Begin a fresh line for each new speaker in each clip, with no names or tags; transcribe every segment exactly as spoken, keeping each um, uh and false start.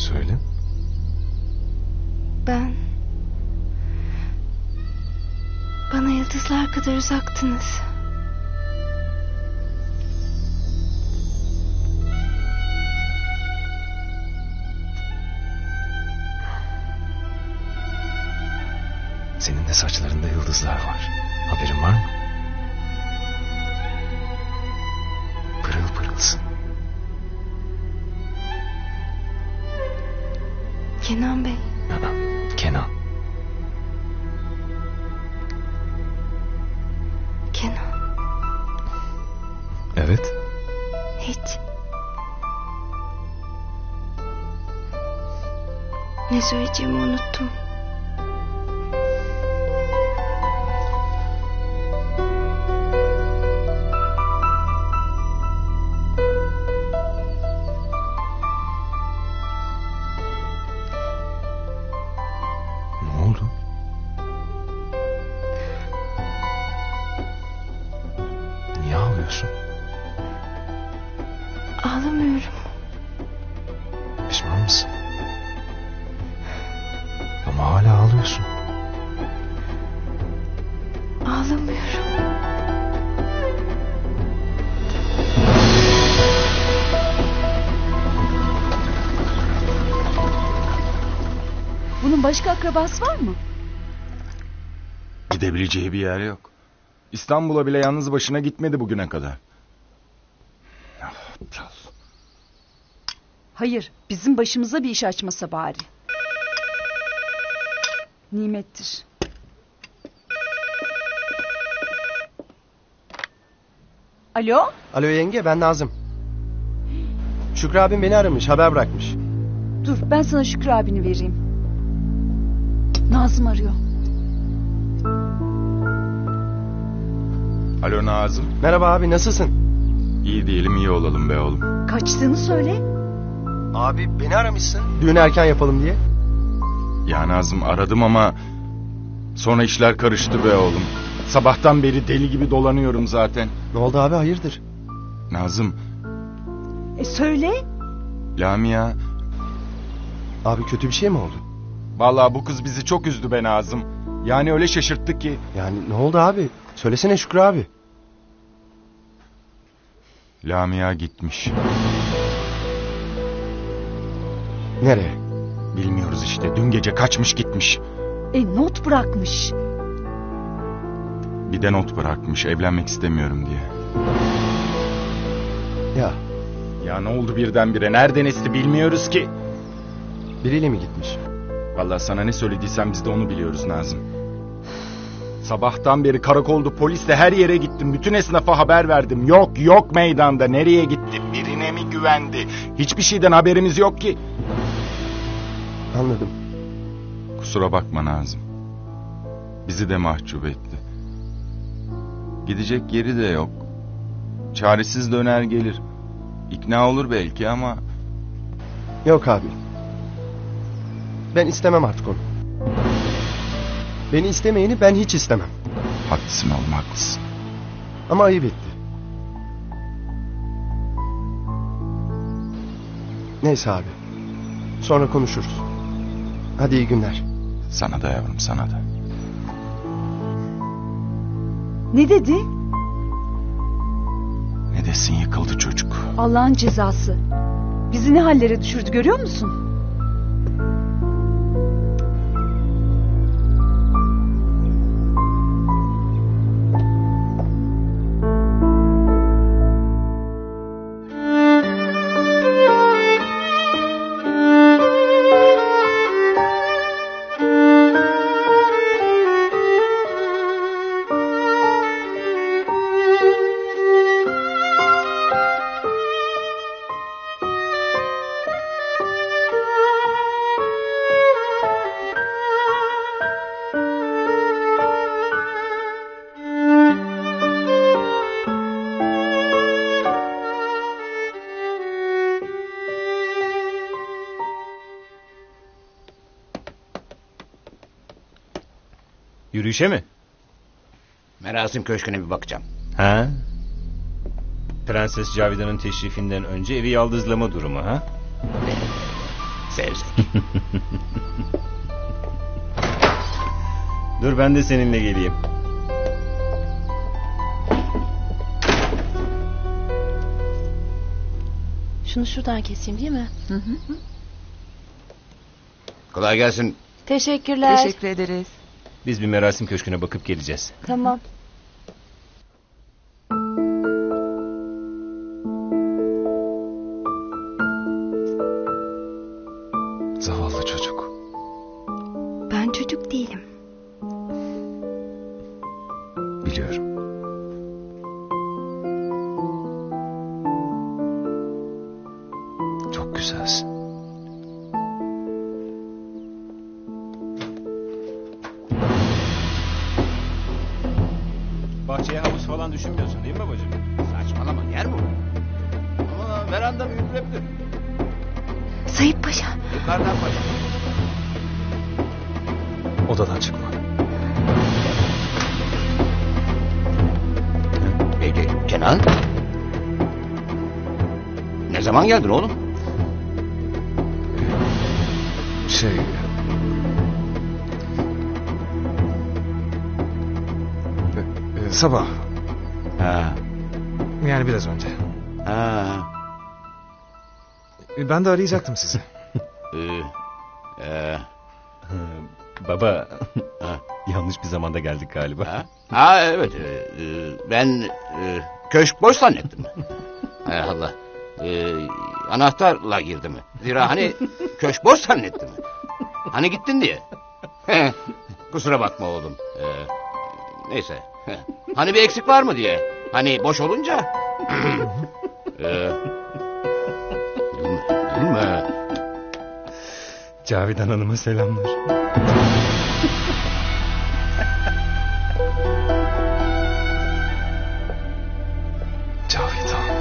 Söyle.
Ben... Bana yıldızlar kadar uzaktınız.
Senin de saçlarında yıldızlar var. Haberin var mı? Pırıl pırılsın.
Kenan Bey.
Ana, Kenan.
Kenan.
Evet.
Hiç. Ne söyleyeceğimi unuttum.
Ne oldu? Niye ağlıyorsun?
Ağlamıyorum.
Pişman mısın? Ama hala ağlıyorsun.
Ağlamıyorum.
Bunun başka akrabası var mı?
Gidebileceği bir yer yok. İstanbul'a bile yalnız başına gitmedi bugüne kadar. Aptal.
Hayır, bizim başımıza bir iş açmasa bari. Nimettir. Alo?
Alo yenge, ben Nazım. Şükrü abim beni aramış, haber bırakmış.
Dur, ben sana Şükrü abini vereyim. Nazım arıyor.
Alo Nazım.
Merhaba abi, nasılsın?
İyi diyelim iyi olalım be oğlum.
Kaçtığını söyle.
Abi beni aramışsın. Düğünü erken yapalım diye.
Ya Nazım aradım ama sonra işler karıştı be oğlum. Sabahtan beri deli gibi dolanıyorum zaten.
Ne oldu abi, hayırdır?
Nazım,
E söyle.
Lamia...
Abi kötü bir şey mi oldu?
Vallahi bu kız bizi çok üzdü be Nazım. Yani öyle şaşırttı ki.
Yani ne oldu abi? Söylesene Şükrü abi.
Lamia gitmiş.
Nereye?
Bilmiyoruz işte. Dün gece kaçmış gitmiş.
E not bırakmış.
Bir de not bırakmış evlenmek istemiyorum diye.
Ya
Ya ne oldu birdenbire? Nereden esti bilmiyoruz ki.
biriyle mi gitmiş?
Vallahi sana ne söylediysem biz de onu biliyoruz Nazım. Sabahtan beri karakolda polisle her yere gittim. Bütün esnafa haber verdim. Yok yok meydanda. Nereye gitti? Birine mi güvendi? Hiçbir şeyden haberimiz yok ki.
Anladım.
Kusura bakma Nazım. Bizi de mahcup etti. Gidecek yeri de yok. Çaresiz döner gelir. İkna olur belki ama...
Yok abi. Ben istemem artık onu. Beni istemeyeni ben hiç istemem.
Haklısın oğlum haklısın.
Ama ayıp etti. Neyse abi. Sonra konuşuruz. Hadi iyi günler.
Sana da yavrum sana da.
Ne dedi?
Ne desin yıkıldı çocuk.
Allah'ın cezası. Bizi ne hallere düşürdü görüyor musun?
Yürüyüşe mi?
Merasim Köşkü'ne bir bakacağım.
Ha? Prenses Cavidan'ın teşrifinden önce evi yaldızlama durumu ha?
Sevsek.
Dur ben de seninle geleyim.
Şunu şuradan keseyim değil mi? Hı hı.
Kolay gelsin.
Teşekkürler.
Teşekkür ederiz.
Biz bir merasim köşküne bakıp geleceğiz.
Tamam.
Zavallı çocuk.
Ben çocuk değilim.
Biliyorum. Çok güzelsin. Bahçeye havuz falan düşünmüyorsun değil mi babacığım?
Saçmalama, yer mi bu? Ama veranda büyütülebilir.
Sayıp Paşa.
Yukarıdan paşa.
Odadan çıkma.
Peki Kenan? Ne zaman geldin oğlum?
Şey... e, e, Sabah.
Ha.
Yani biraz önce.
Ha.
E, Ben de arayacaktım sizi.
Ee, e,
Baba,
ha.
yanlış bir zamanda geldik galiba.
Ha? Ha evet. e, e, ben e, köşk boş zannettim. Hay Allah. E, anahtarla girdim. Zira hani köşk boş zannettim. Hani gittin diye. Kusura bakma oğlum. E, neyse. Hani bir eksik var mı diye. Hani boş olunca. e, gülme, gülme.
Cavidan Hanım'a selamlar. Cavidan.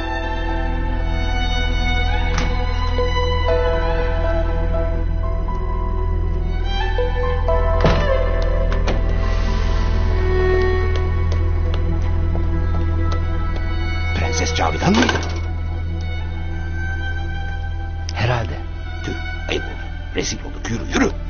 Prenses Cavidan mıydı?
Herhalde.
Tüh, ayıp oldu. Rezil olduk. Yürü yürü.